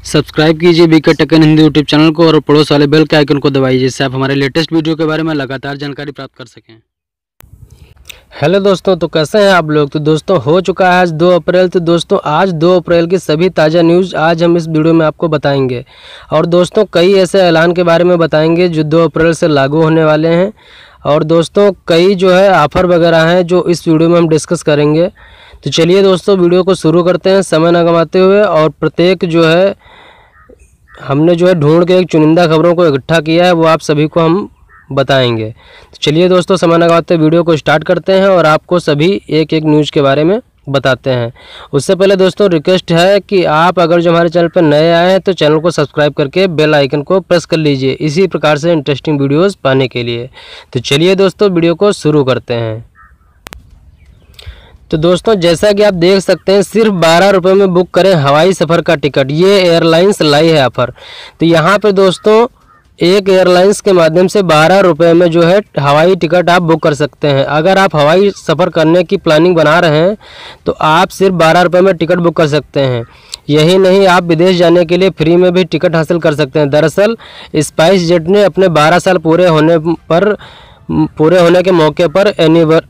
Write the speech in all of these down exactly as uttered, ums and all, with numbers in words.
Subscribe कीजिए BK tech in Hindi YouTube channel को और पड़ोस वाले बेल के आइकन को दबाइए, जिससे आप हमारे लेटेस्ट वीडियो के बारे में लगातार जानकारी प्राप्त कर सकें। हेलो दोस्तों, तो कैसे हैं आप लोग। तो दोस्तों हो चुका है आज दो अप्रैल। तो दोस्तों आज दो अप्रैल की सभी ताज़ा न्यूज़ आज हम इस वीडियो में आपको बताएंगे। और दोस्तों कई ऐसे ऐलान के बारे में बताएंगे जो दो अप्रैल से लागू होने वाले हैं। और दोस्तों कई जो है ऑफ़र वगैरह हैं जो इस वीडियो में हम डिस्कस करेंगे। तो चलिए दोस्तों वीडियो को शुरू करते हैं समय न गंवाते हुए। और प्रत्येक जो है हमने जो है ढूंढ के एक चुनिंदा खबरों को इकट्ठा किया है वो आप सभी को हम बताएंगे। तो चलिए दोस्तों समय न गंवाते वीडियो को स्टार्ट करते हैं और आपको सभी एक एक न्यूज़ के बारे में बताते हैं। उससे पहले दोस्तों रिक्वेस्ट है कि आप अगर जो हमारे चैनल पर नए आए हैं तो चैनल को सब्सक्राइब करके बेल आइकन को प्रेस कर लीजिए इसी प्रकार से इंटरेस्टिंग वीडियोस पाने के लिए। तो चलिए दोस्तों वीडियो को शुरू करते हैं। तो दोस्तों जैसा कि आप देख सकते हैं सिर्फ बारह रुपये में बुक करें हवाई सफ़र का टिकट, ये एयरलाइंस लाई है ऑफ़र। तो यहाँ पे दोस्तों एक एयरलाइंस के माध्यम से बारह रुपये में जो है हवाई टिकट आप बुक कर सकते हैं। अगर आप हवाई सफ़र करने की प्लानिंग बना रहे हैं तो आप सिर्फ बारह रुपये में टिकट बुक कर सकते हैं। यही नहीं, आप विदेश जाने के लिए फ्री में भी टिकट हासिल कर सकते हैं। दरअसल स्पाइस जेट ने अपने बारह साल पूरे होने पर पूरे होने के मौके पर एनिवर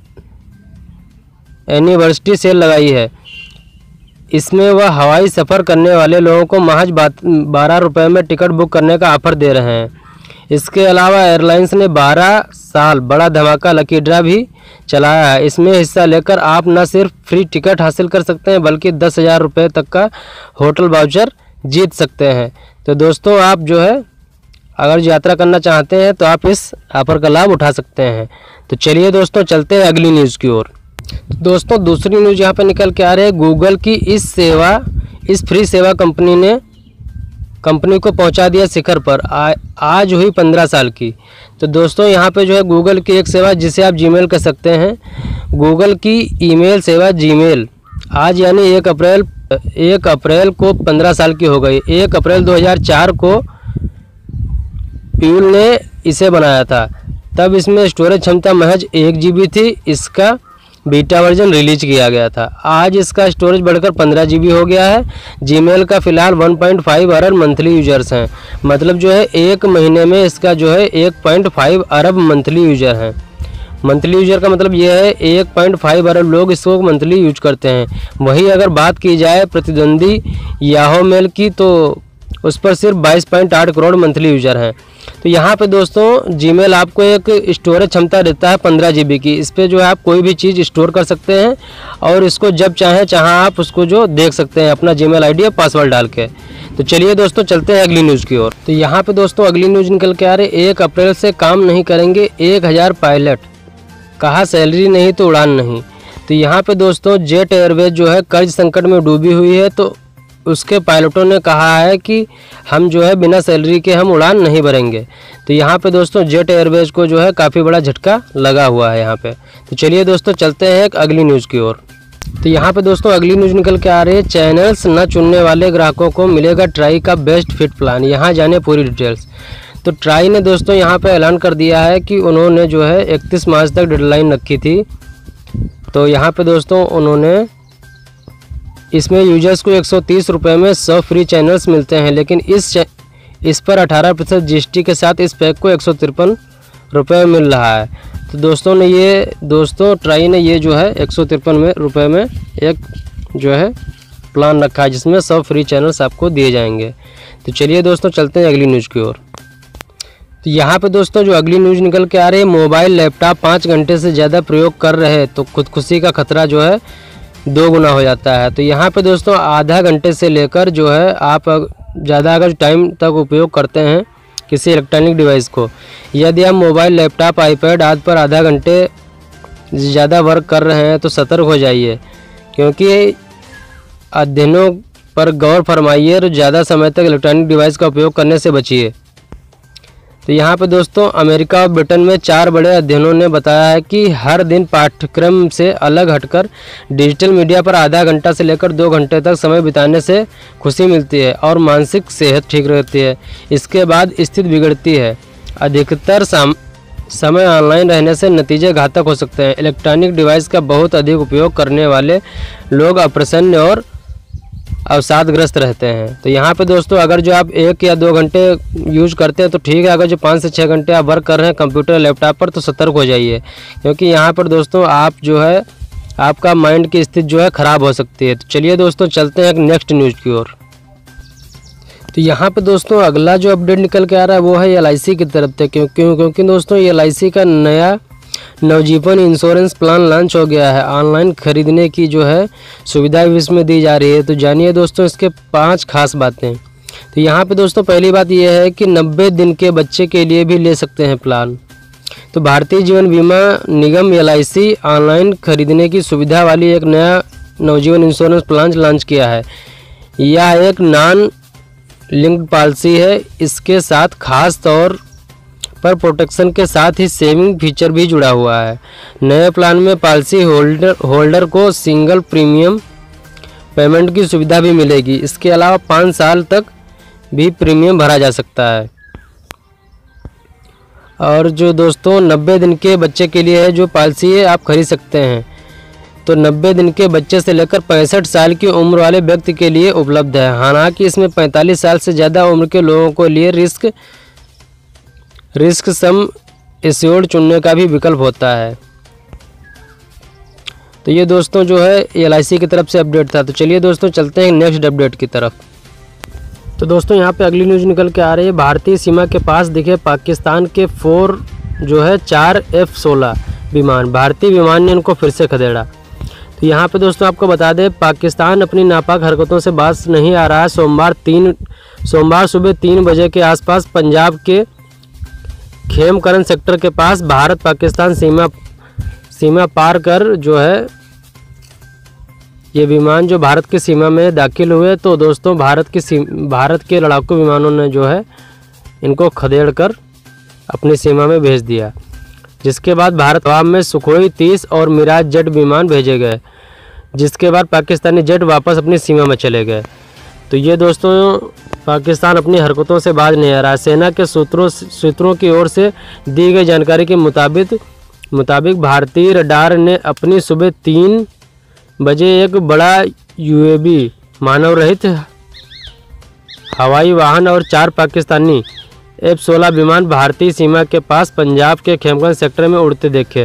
एनिवर्सिटी सेल लगाई है। इसमें वह हवाई सफ़र करने वाले लोगों को महज बारह रुपये में टिकट बुक करने का ऑफ़र दे रहे हैं। इसके अलावा एयरलाइंस ने बारह साल बड़ा धमाका लकी ड्रा भी चलाया है। इसमें हिस्सा लेकर आप न सिर्फ फ्री टिकट हासिल कर सकते हैं बल्कि दस हज़ार रुपये तक का होटल वाउचर जीत सकते हैं। तो दोस्तों आप जो है अगर यात्रा करना चाहते हैं तो आप इस ऑफ़र का लाभ उठा सकते हैं। तो चलिए दोस्तों चलते हैं अगली न्यूज़ की ओर। दोस्तों दूसरी न्यूज़ यहाँ पे निकल के आ रही है। गूगल की इस सेवा इस फ्री सेवा कंपनी ने कंपनी को पहुँचा दिया शिखर पर। आ, आज हुई पंद्रह साल की। तो दोस्तों यहाँ पे जो है गूगल की एक सेवा जिसे आप जीमेल कह सकते हैं, गूगल की ईमेल सेवा जीमेल आज यानी एक अप्रैल एक अप्रैल को पंद्रह साल की हो गई। एक अप्रैल दो हज़ार चार को प्यूल ने इसे बनाया था। तब इसमें स्टोरेज क्षमता महज एक जी बी थी। इसका बीटा वर्जन रिलीज किया गया था। आज इसका स्टोरेज बढ़कर पंद्रह जी बी हो गया है। जीमेल का फ़िलहाल वन पॉइंट फाइव अरब मंथली यूजर्स हैं। मतलब जो है एक महीने में इसका जो है एक पॉइंट फाइव अरब मंथली यूजर हैं। मंथली यूजर का मतलब ये है एक पॉइंट फाइव अरब लोग इसको मंथली यूज करते हैं। वहीं अगर बात की जाए प्रतिद्वंदी याहू मेल की तो उस पर सिर्फ बाईस पॉइंट आठ करोड़ मंथली यूजर हैं। तो यहाँ पे दोस्तों जीमेल आपको एक स्टोरेज क्षमता देता है पंद्रह जी बी की। इस पर जो है आप कोई भी चीज़ स्टोर कर सकते हैं और इसको जब चाहें चाहें आप उसको जो देख सकते हैं अपना जीमेल आईडी और पासवर्ड डाल के। तो चलिए दोस्तों चलते हैं अगली न्यूज़ की ओर। तो यहाँ पे दोस्तों अगली न्यूज़ निकल के आ रही है। एक अप्रैल से काम नहीं करेंगे एक हज़ार पायलट, कहा सैलरी नहीं तो उड़ान नहीं। तो यहाँ पे दोस्तों जेट एयरवेज जो है कर्ज संकट में डूबी हुई है। तो उसके पायलटों ने कहा है कि हम जो है बिना सैलरी के हम उड़ान नहीं भरेंगे। तो यहाँ पे दोस्तों जेट एयरवेज को जो है काफ़ी बड़ा झटका लगा हुआ है यहाँ पे। तो चलिए दोस्तों चलते हैं एक अगली न्यूज़ की ओर। तो यहाँ पे दोस्तों अगली न्यूज़ निकल के आ रही है। चैनल्स न चुनने वाले ग्राहकों को मिलेगा ट्राई का बेस्ट फिट प्लान, यहाँ जाने पूरी डिटेल्स। तो ट्राई ने दोस्तों यहाँ पर ऐलान कर दिया है कि उन्होंने जो है इकतीस मार्च तक डेडलाइन रखी थी। तो यहाँ पर दोस्तों उन्होंने इसमें यूजर्स को एक सौ तीस रुपये में सौ फ्री चैनल्स मिलते हैं, लेकिन इस इस पर अठारह प्रतिशत जी एस टी के साथ इस पैक को एक सौ तिरपन रुपये में मिल रहा है। तो दोस्तों ने ये दोस्तों ट्राई ने ये जो है एक सौ तिरपन में रुपये में एक जो है प्लान रखा है जिसमें सौ फ्री चैनल्स आपको दिए जाएंगे। तो चलिए दोस्तों चलते हैं अगली न्यूज़ की ओर। तो यहाँ पे दोस्तों जो अगली न्यूज़ निकल के आ रही है, मोबाइल लैपटॉप पाँच घंटे से ज़्यादा प्रयोग कर रहे तो खुदकुशी का खतरा जो है दो गुना हो जाता है। तो यहाँ पे दोस्तों आधा घंटे से लेकर जो है आप ज़्यादा अगर टाइम तक उपयोग करते हैं किसी इलेक्ट्रॉनिक डिवाइस को, यदि आप मोबाइल लैपटॉप आईपैड आदि पर आधा घंटे ज़्यादा वर्क कर रहे हैं तो सतर्क हो जाइए, क्योंकि अध्ययनों पर गौर फरमाइए और ज़्यादा समय तक इलेक्ट्रॉनिक डिवाइस का उपयोग करने से बचिए। तो यहाँ पे दोस्तों अमेरिका और ब्रिटेन में चार बड़े अध्ययनों ने बताया है कि हर दिन पाठ्यक्रम से अलग हटकर डिजिटल मीडिया पर आधा घंटा से लेकर दो घंटे तक समय बिताने से खुशी मिलती है और मानसिक सेहत ठीक रहती है। इसके बाद स्थिति बिगड़ती है। अधिकतर समय ऑनलाइन रहने से नतीजे घातक हो सकते हैं। इलेक्ट्रॉनिक डिवाइस का बहुत अधिक उपयोग करने वाले लोग अप्रसन्न और अवसादग्रस्त रहते हैं। तो यहाँ पे दोस्तों अगर जो आप एक या दो घंटे यूज करते हैं तो ठीक है, अगर जो पाँच से छः घंटे आप वर्क कर रहे हैं कंप्यूटर लैपटॉप पर तो सतर्क हो जाइए, क्योंकि यहाँ पर दोस्तों आप जो है आपका माइंड की स्थिति जो है ख़राब हो सकती है। तो चलिए दोस्तों चलते हैं एक नेक्स्ट न्यूज़ की ओर। तो यहाँ पे दोस्तों अगला जो अपडेट निकल के आ रहा है वो है एल आई सी की तरफ से, क्यों क्यों क्योंकि दोस्तों एल आई सी का नया नवजीवन इंश्योरेंस प्लान लॉन्च हो गया है। ऑनलाइन खरीदने की जो है सुविधा भी इसमें दी जा रही है। तो जानिए दोस्तों इसके पांच खास बातें। तो यहाँ पे दोस्तों पहली बात यह है कि नब्बे दिन के बच्चे के लिए भी ले सकते हैं प्लान। तो भारतीय जीवन बीमा निगम एल आई सी ऑनलाइन खरीदने की सुविधा वाली एक नया नवजीवन इंश्योरेंस प्लान लॉन्च किया है। यह एक नॉन लिंक्ड पॉलिसी है। इसके साथ खास तौर पर प्रोटेक्शन के साथ ही सेविंग फीचर भी जुड़ा हुआ है। नए प्लान में पॉलिसी होल्डर होल्डर को सिंगल प्रीमियम पेमेंट की सुविधा भी मिलेगी। इसके अलावा पाँच साल तक भी प्रीमियम भरा जा सकता है। और जो दोस्तों नब्बे दिन के बच्चे के लिए है जो पॉलिसी है आप खरीद सकते हैं। तो नब्बे दिन के बच्चे से लेकर पैंसठ साल की उम्र वाले व्यक्ति के लिए उपलब्ध है। हालांकि इसमें पैंतालीस साल से ज़्यादा उम्र के लोगों के लिए रिस्क रिस्क सम एश्योर्ड चुनने का भी विकल्प होता है। तो ये दोस्तों जो है एल आई सी की तरफ से अपडेट था। तो चलिए दोस्तों चलते हैं नेक्स्ट अपडेट की तरफ। तो दोस्तों यहाँ पे अगली न्यूज़ निकल के आ रही है। भारतीय सीमा के पास दिखे पाकिस्तान के फोर जो है चार एफ सोलह विमान, भारतीय विमान ने इनको फिर से खदेड़ा। तो यहाँ पे दोस्तों आपको बता दें पाकिस्तान अपनी नापाक हरकतों से बाज नहीं आ रहा है। सोमवार तीन सोमवार सुबह तीन बजे के आसपास पंजाब के खेमकरन सेक्टर के पास भारत पाकिस्तान सीमा सीमा पार कर जो है ये विमान जो भारत की सीमा में दाखिल हुए। तो दोस्तों भारत की भारत के लड़ाकू विमानों ने जो है इनको खदेड़ कर अपनी सीमा में भेज दिया, जिसके बाद भारत जवाब में सुखोई तीस और मिराज जेट विमान भेजे गए, जिसके बाद पाकिस्तानी जेट वापस अपनी सीमा में चले गए। तो ये दोस्तों पाकिस्तान अपनी हरकतों से बाज नहीं आ रहा है। सेना के सूत्रों सूत्रों की ओर से दी गई जानकारी के मुताबिक मुताबिक भारतीय रडार ने अपनी सुबह तीन बजे एक बड़ा यू ए वी मानव रहित हवाई वाहन और चार पाकिस्तानी एफ सोलह विमान भारतीय सीमा के पास पंजाब के खेमकरन सेक्टर में उड़ते देखे।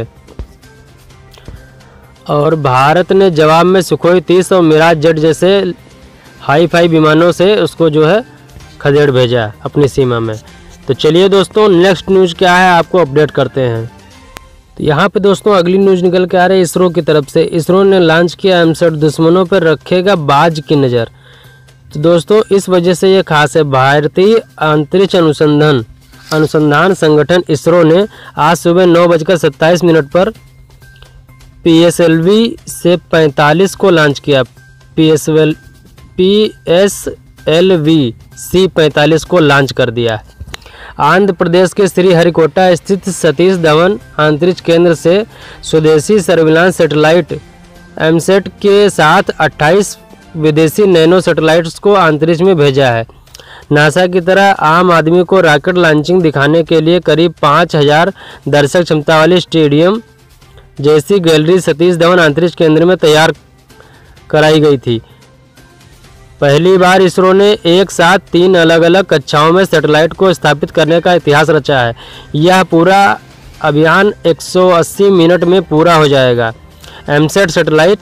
और भारत ने जवाब में सुखोई तीस और मिराज जेट जैसे हाई फाई विमानों से उसको जो है खदेड़ भेजा अपनी सीमा में। तो चलिए दोस्तों नेक्स्ट न्यूज़ क्या है आपको अपडेट करते हैं। तो यहाँ पे दोस्तों अगली न्यूज़ निकल के आ रही है इसरो की तरफ से। इसरो ने लॉन्च किया एमसेट दुश्मनों पर रखेगा बाज की नज़र। तो दोस्तों इस वजह से ये खास है। भारतीय अंतरिक्ष अनुसंधान अनुसंधान संगठन इसरो ने आज सुबह नौ बजकर सत्ताईस मिनट पर पी एस एल वी से पैंतालीस को लॉन्च किया। P S L P S L V C पैंतालीस को लॉन्च कर दिया। आंध्र प्रदेश के श्रीहरिकोटा स्थित सतीश धवन अंतरिक्ष केंद्र से स्वदेशी सर्विलांस सैटेलाइट एमसेट के साथ अट्ठाईस विदेशी नैनो सैटेलाइट्स को अंतरिक्ष में भेजा है। नासा की तरह आम आदमी को रॉकेट लॉन्चिंग दिखाने के लिए करीब पाँच हज़ार दर्शक क्षमता वाली स्टेडियम जैसी गैलरी सतीश धवन अंतरिक्ष केंद्र में तैयार कराई गई थी। पहली बार इसरो ने एक साथ तीन अलग अलग कक्षाओं में सैटेलाइट को स्थापित करने का इतिहास रचा है। यह पूरा अभियान एक सौ अस्सी मिनट में पूरा हो जाएगा। एमसेट सैटेलाइट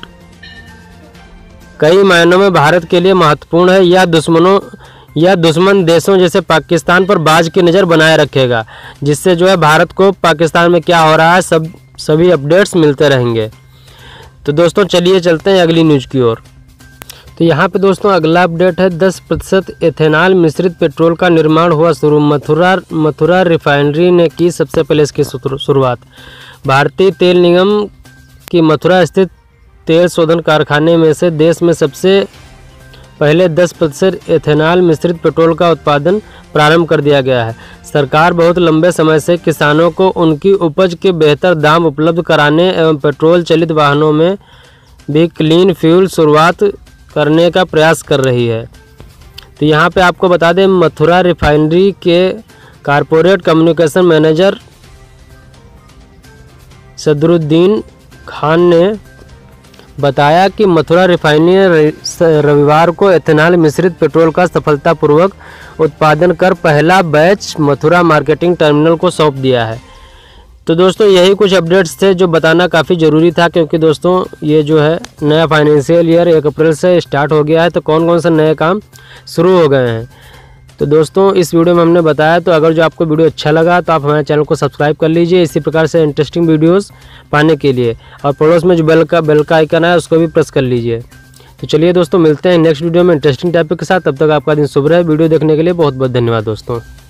कई मायनों में भारत के लिए महत्वपूर्ण है। यह दुश्मनों या दुश्मन देशों जैसे पाकिस्तान पर बाज की नज़र बनाए रखेगा, जिससे जो है भारत को पाकिस्तान में क्या हो रहा है सब सभी अपडेट्स मिलते रहेंगे। तो दोस्तों चलिए चलते हैं अगली न्यूज़ की ओर। तो यहाँ पे दोस्तों अगला अपडेट है दस प्रतिशत एथेनॉल मिश्रित पेट्रोल का निर्माण हुआ शुरू। मथुरा मथुरा रिफाइनरी ने की सबसे पहले इसकी शुरुआत। भारतीय तेल निगम की मथुरा स्थित तेल शोधन कारखाने में से देश में सबसे पहले दस प्रतिशत एथेनॉल मिश्रित पेट्रोल का उत्पादन प्रारंभ कर दिया गया है। सरकार बहुत लंबे समय से किसानों को उनकी उपज के बेहतर दाम उपलब्ध कराने एवं पेट्रोल चलित वाहनों में भी क्लीन फ्यूल शुरुआत करने का प्रयास कर रही है। तो यहाँ पे आपको बता दें मथुरा रिफाइनरी के corporate communication manager Sadruddin Khan ने बताया कि मथुरा रिफाइनरी ने रविवार को एथेनॉल मिश्रित पेट्रोल का सफलतापूर्वक उत्पादन कर पहला बैच मथुरा मार्केटिंग टर्मिनल को सौंप दिया है। तो दोस्तों यही कुछ अपडेट्स थे जो बताना काफ़ी ज़रूरी था, क्योंकि दोस्तों ये जो है नया फाइनेंशियल ईयर एक अप्रैल से स्टार्ट हो गया है, तो कौन कौन से नए काम शुरू हो गए हैं। तो दोस्तों इस वीडियो में हमने बताया, तो अगर जो आपको वीडियो अच्छा लगा तो आप हमारे चैनल को सब्सक्राइब कर लीजिए इसी प्रकार से इंटरेस्टिंग वीडियोस पाने के लिए, और पड़ोस में जो बेल का बेल का आइकन है उसको भी प्रेस कर लीजिए। तो चलिए दोस्तों मिलते हैं नेक्स्ट वीडियो में इंटरेस्टिंग टॉपिक के साथ। तब तक आपका दिन शुभ रहे। वीडियो देखने के लिए बहुत बहुत धन्यवाद दोस्तों।